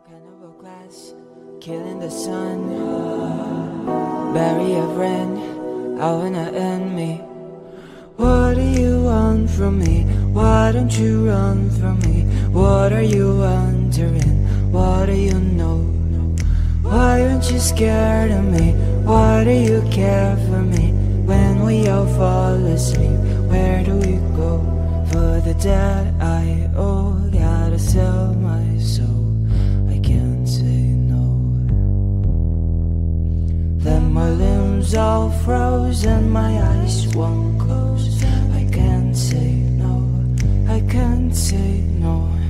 Cannibal glass, killing the sun, barrier of rain, I wanna end me. What do you want from me? Why don't you run from me? What are you wondering? What do you know? Why aren't you scared of me? Why do you care for me? When we all fall asleep, where do we go? For the debt I owe, gotta sell my soul, I can't say no. Then my limbs all froze and my eyes won't close, I can't say no, I can't say no.